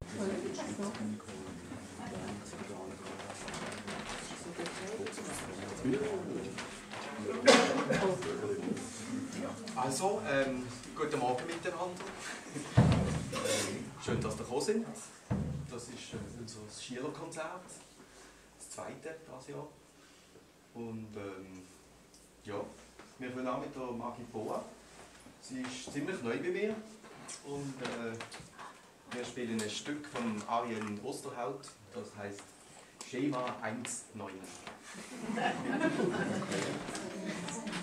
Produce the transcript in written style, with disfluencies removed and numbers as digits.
Also, guten Morgen miteinander. Schön, dass ihr gekommen sind. Das ist unser Schülerkonzert, das zweite dieses Jahr. Und ja, wir fangen an mit der Boa. Sie ist ziemlich neu bei mir. Und wir spielen ein Stück von Arjen Oosterhout, das heißt Schema 1,9.